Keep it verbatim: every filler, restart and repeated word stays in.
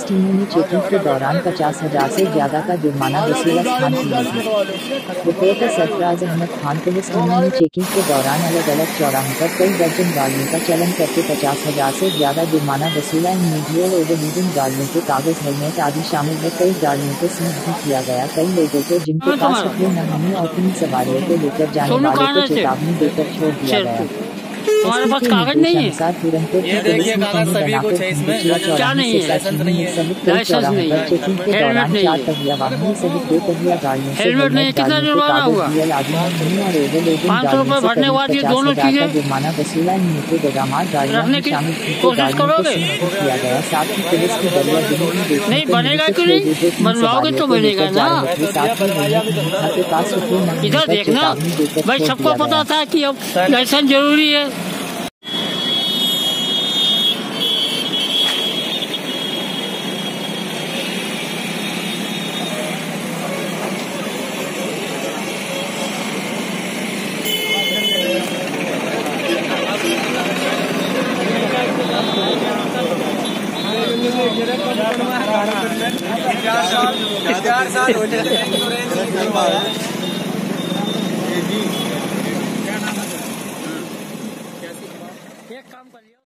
टीमों ने चेकिंग के दौरान पचास हजार से ज्यादा का जुर्माना वसूला। स्थान रिपोर्टर सरफराज अहमद खान। पुलिस टीमों ने चेकिंग के दौरान अलग अलग चौराहों पर कई दर्जन गाड़ियों का चलन करके पचास हजार से ज्यादा जुर्माना वसूला। इन मीडियल ओवरलोडिंग गाड़ियों के कागज, हेलमेट आदि शामिल है। कई गाड़ियों को सीज भी किया गया। कई लोगों को जिनके पास रुपये न होने और तीन सवारियों को लेकर जाने वाले को चेतावनी देकर छोड़ दिया गया। हमारे पास कागज नहीं है। ये देखिए कागज सभी कुछ है इसमें, क्या नहीं है? लाइसेंस नहीं है, चेकिंग के दौरान चार पहिया वाहनों सहित दो पहिया गाड़ियों से हेलमेट नहीं, कितना जुर्माना हुआ? पाँच सौ रुपए भरने के बाद ये दोनों चीजें जुर्माना वसूला। इन नीचे गोदामात गाड़ियों में शामिल कोशिश करोगे किया गया। साथ ही पुलिस की दरिया नहीं बनेगा क्यों नहीं? बनवाओगे तो बनेगा ना। इधर देखना भाई, सबको पता था कि अब लाइसेंस जरूरी है। चार साल हो जाए।